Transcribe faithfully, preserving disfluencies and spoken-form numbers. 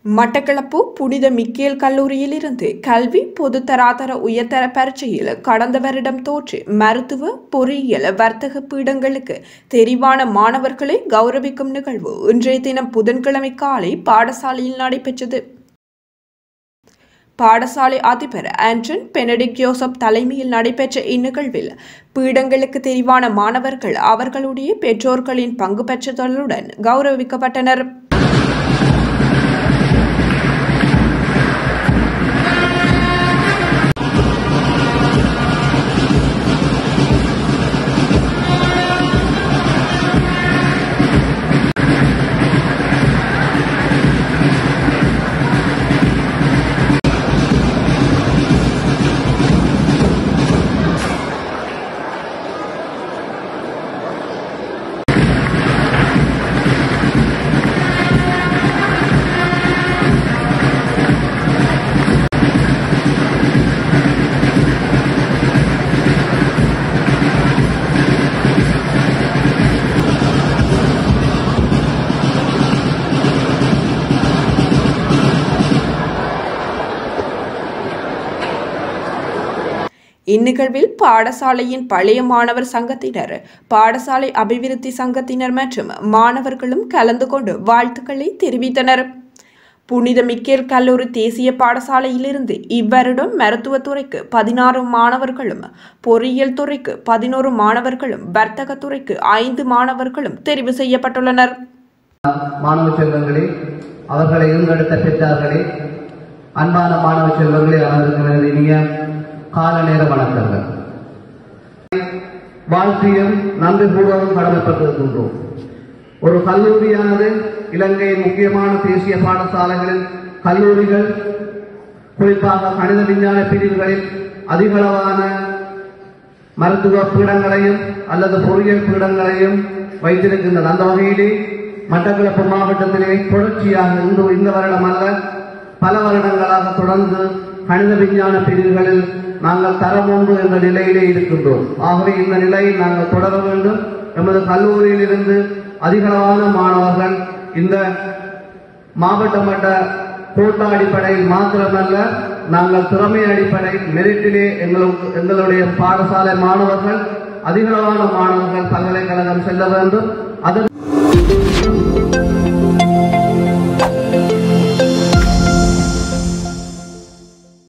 மட்டக்களப்பு புனித மிக்கேல் கல்லூரியிலிருந்து கல்வி பொதுத்தராதர உயர்தர பரீட்சையில் கடந்த வருடம் தோற்று மருத்துவ பொறியியல் வர்த்தக பீடங்களுக்கு தெரிவான மாணவர்களை கௌரவிக்கும் நிகழ்வு இன்றைய தினம் புதன்கிழமை காலை பாடசாலையில் நடைபெற்றது. பாடசாலை அதிபர் ஆண்டன் பெனடிக்ட் ஜோசப் தலைமையில் நடைபெற்ற இந்நிகழ்வில் பீடங்களுக்கு தெரிவான மாணவர்கள் அவர்களுடைய பெற்றோர்களின் பங்கு பெற்றதுடன் கௌரவிக்கப்பட்டனர். இந்நிகழ்வில் பாடசாலையின் பழைய மாணவர் சங்கத்தினர், பாடசாலை அபிவிருத்தி சங்கத்தினர் மற்றும் மாணவர்களும் கலந்து கொண்டு வாழ்த்துக்களை தெரிவித்தனர். புனித மிக்கேல் கல்லூரி தேசிய பாடசாலையிலிருந்து இவ்வருடம் மருத்துவத்துறைக்கு பதினாறு மாணவர்களும், பொறியியல் துறைக்கு பதினோரு மாணவர்களும், வர்த்தக துறைக்கு ஐந்து மாணவர்களும் தெரிவு செய்யப்பட்டுள்ளனர். மாணவ செல்வங்களே, அவர்களை ஈன்றெடுத்த பெற்றார்களே, அன்பான மாணவ செல்வங்களே, அவர்களுக்கு இனிய கால நேர வணக்கங்கள். வாழ்க்கையும் நன்றி பூர்வமும் கடமைப்பட்டிருக்கின்றோம். ஒரு கல்லூரியானது இலங்கையின் முக்கியமான தேசிய பாடசாலைகளில் கல்லூரிகள், குறிப்பாக கணித விஞ்ஞான பிரிவுகளில் அதிகளவான மருத்துவ பீடங்களையும் அல்லது பொறியியல் பீடங்களையும் வைத்திருக்கின்றது. அந்த வகையிலே மட்டக்களப்பு மாவட்டத்திலே தொடர்ச்சியாக இந்த இந்த வருடம் அல்ல, பல வருடங்களாக தொடர்ந்து கணித விஞ்ஞான பிரிவுகளில் நாங்கள் தரம் ஒன்று என்ற நிலையிலே இருக்கின்றோம். ஆகவே இந்த நிலையை நாங்கள் தொடர வேண்டும். எமது கல்லூரியில் இருந்து அதிகளவான மாணவர்கள் இந்த மாவட்ட மட்ட கோட்டா அடிப்படையில் மாத்திரமல்ல, நாங்கள் திறமை அடிப்படையில் மெரிட்டிலே எங்களுக்கு எங்களுடைய பாடசாலை மாணவர்கள் அதிகளவான மாணவர்கள் பல்கலைக்கழகம் செல்ல வேண்டும். அதற்கு